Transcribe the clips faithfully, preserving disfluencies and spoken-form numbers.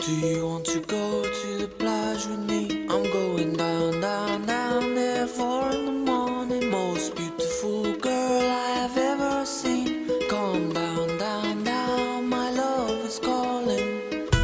Do you want to go to the plage with me? I'm going down, down, down there, four in the morning. Most beautiful girl I have ever seen. Come down, down, down, my love is calling.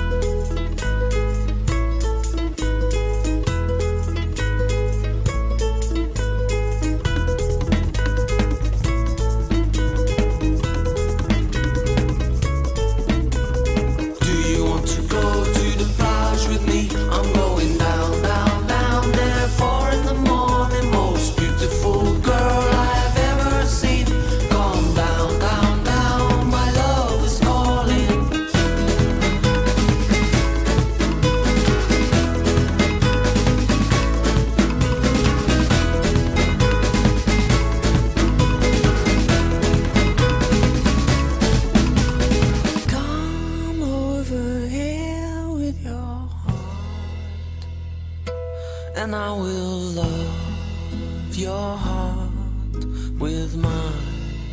And I will love your heart with mine.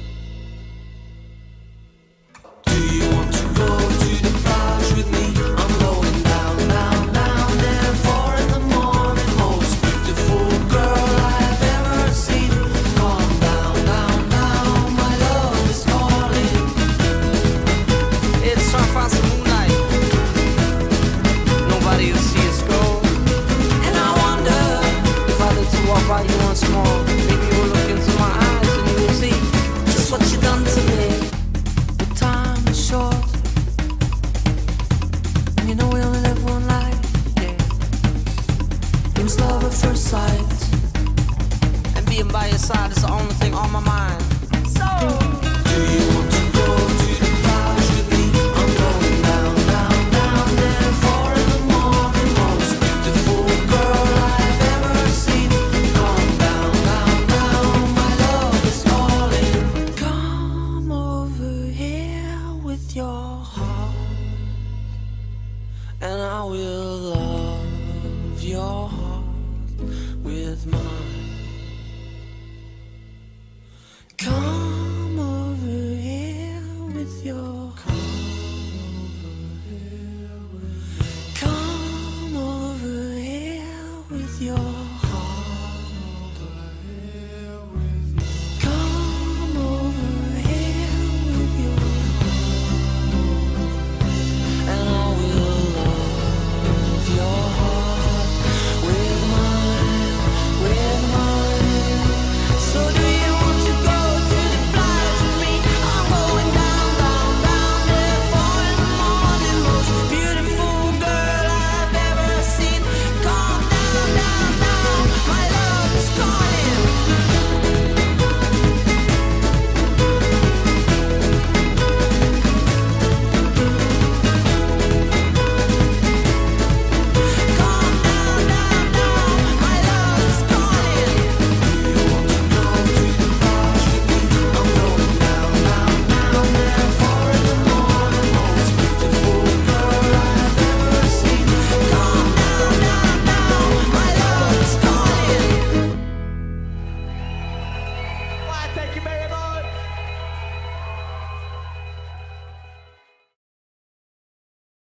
Do you want to go to the plage with me? I'm going down, down, down there, four in the morning. Most beautiful girl I have ever seen. Come down, down, down, my love is calling. It's our fancy moonlight. Nobody will see us go. Walk by you once more, maybe you'll look into my eyes and you will see just what you done to me. The time is short, and you know we only live one life, yeah. It was love at first sight, and being by your side is the only thing on my mind. So, do you want to go to the plage with me? I'm going down, down, down there, four in the morning. Most beautiful girl I have ever seen. Your heart, and I will love your heart with mine. Come